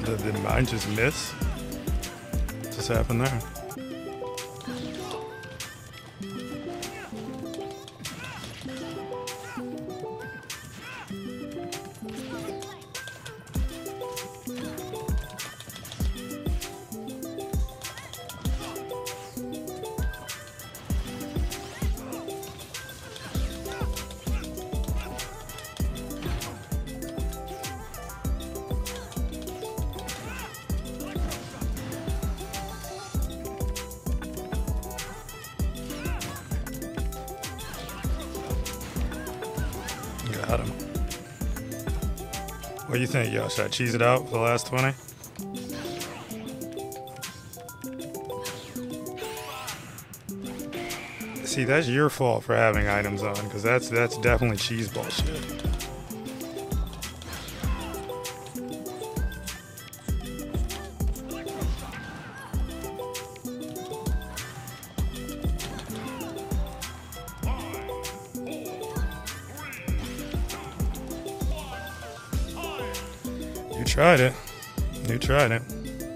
Did mine just miss? What just happened there? Got him. What do you think, yo? Should I cheese it out for the last 20? See, that's your fault for having items on, because that's definitely cheese ball shit. You tried it. You tried it.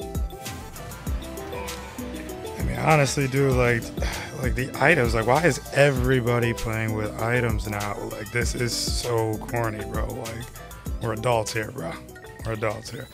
I mean, honestly, dude, like the items, like, why is everybody playing with items now? Like, this is so corny, bro. Like, we're adults here, bro. We're adults here.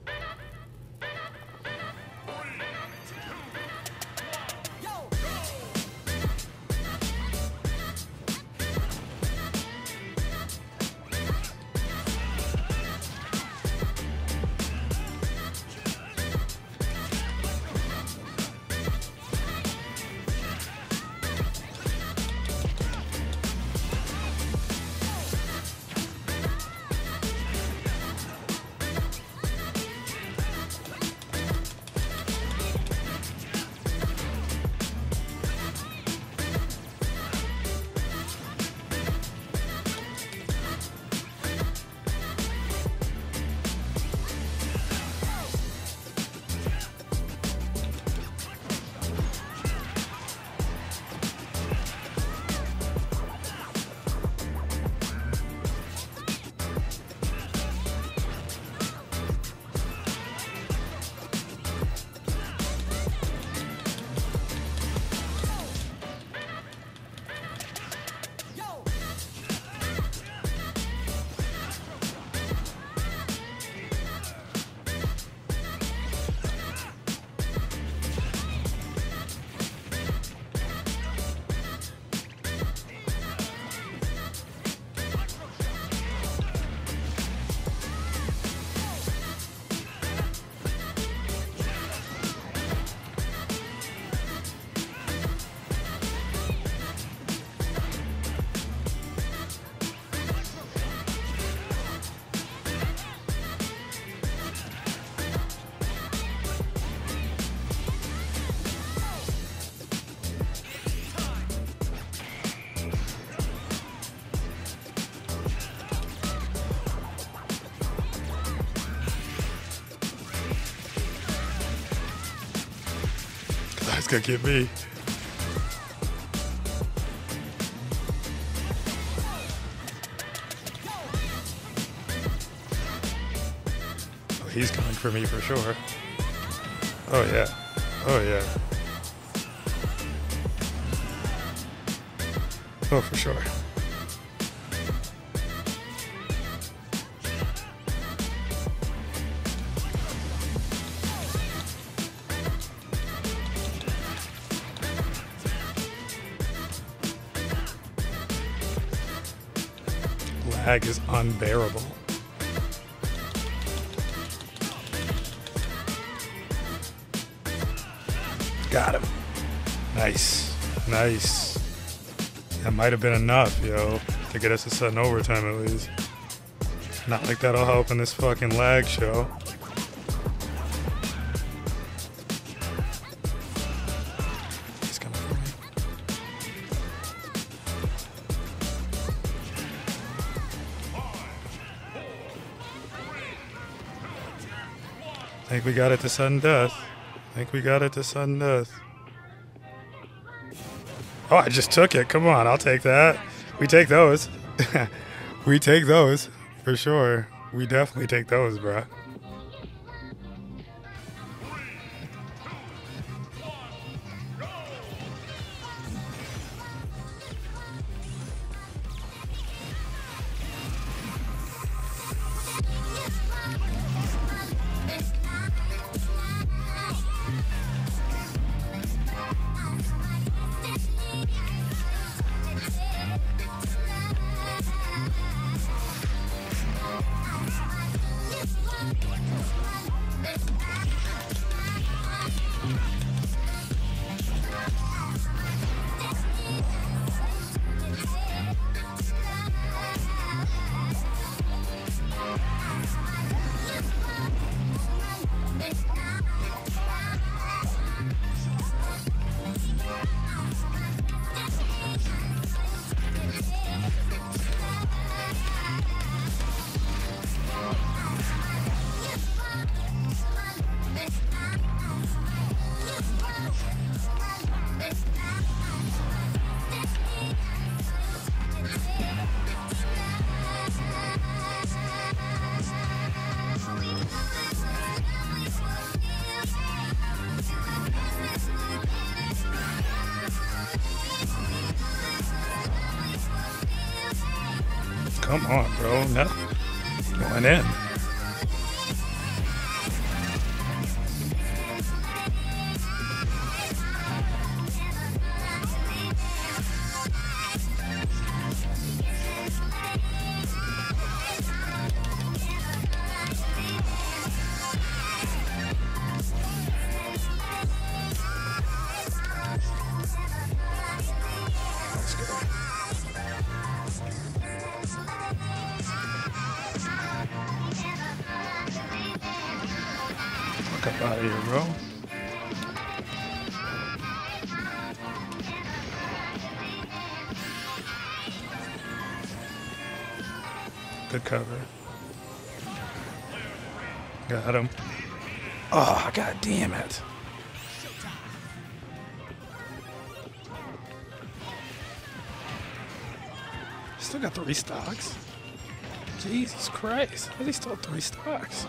That's gonna get me. Oh, he's coming for me for sure. Oh yeah. Oh yeah. Oh, for sure. Lag is unbearable. Got him. Nice. Nice. That might have been enough, yo, to get us a sudden overtime at least. Not like that'll help in this fucking lag show. He's coming for me. I think we got it to sudden death. I think we got it to sudden death. Oh, I just took it. Come on, I'll take that. We take those. We take those, for sure. We definitely take those, bruh. Come on, bro. Nothing. Going in. Let's go. Fuck up out of here, bro. Good cover. Got him. Oh, god damn it. Still got 3 stocks. Jesus Christ. How do they still have 3 stocks?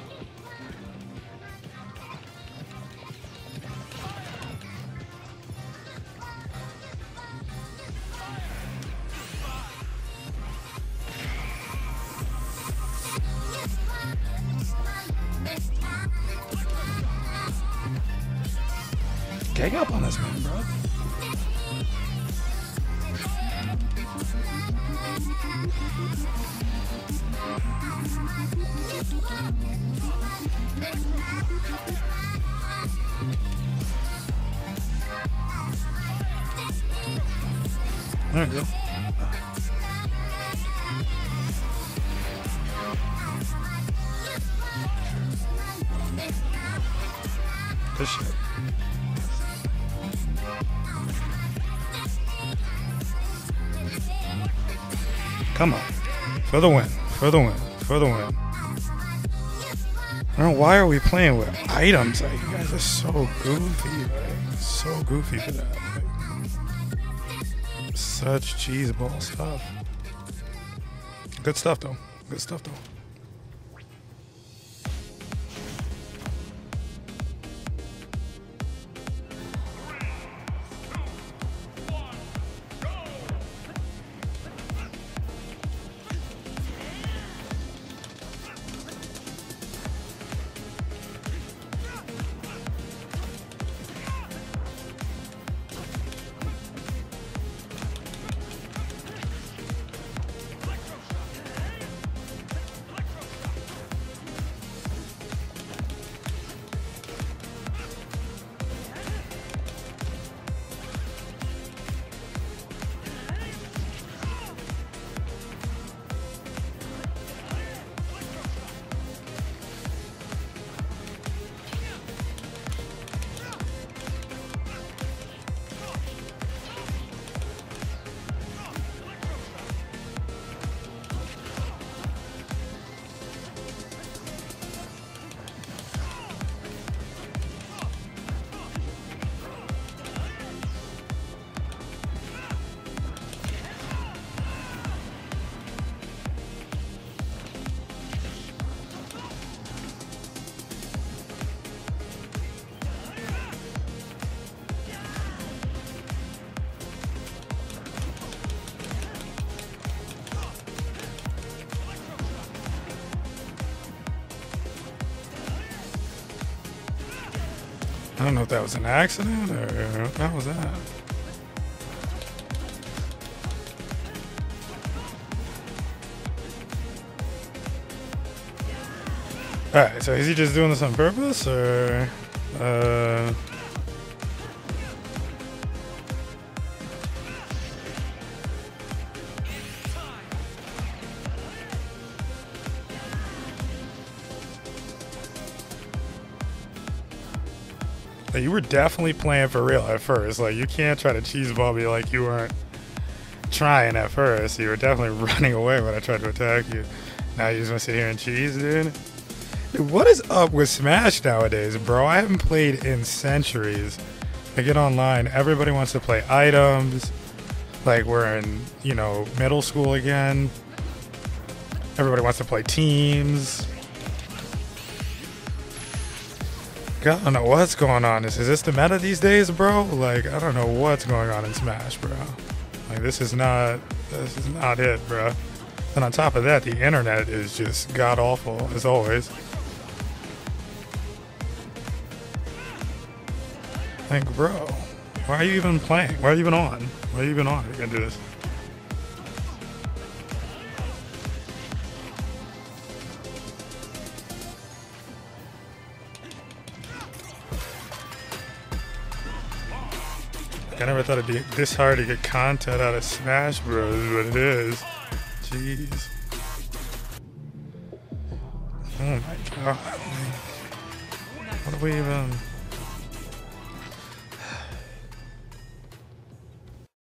Gang up on this man, bro. There we go. Good shit. Come on. For the win. For the win. For the win. I don't know, why are we playing with items? Like, you guys are so goofy. Like, so goofy for that. Like, such cheeseball stuff. Good stuff, though. Good stuff, though. I don't know if that was an accident or what was that? Alright, so is he just doing this on purpose, or... You were definitely playing for real at first. Like, you can't try to cheeseball me like you weren't trying at first. You were definitely running away when I tried to attack you. Now you just want to sit here and cheese, dude? Dude, what is up with Smash nowadays, bro? I haven't played in centuries. I get online, everybody wants to play items. Like, we're in, you know, middle school again. Everybody wants to play teams. I don't know what's going on. Is this the meta these days, bro? Like, I don't know what's going on in Smash, bro. Like, this is not it, bro. And on top of that, the internet is just god awful, as always. Like, bro, why are you even playing? Why are you even on? Why are you even on? You can do this. I never thought it'd be this hard to get content out of Smash Bros, but it is. Jeez. Oh my god. What do we even...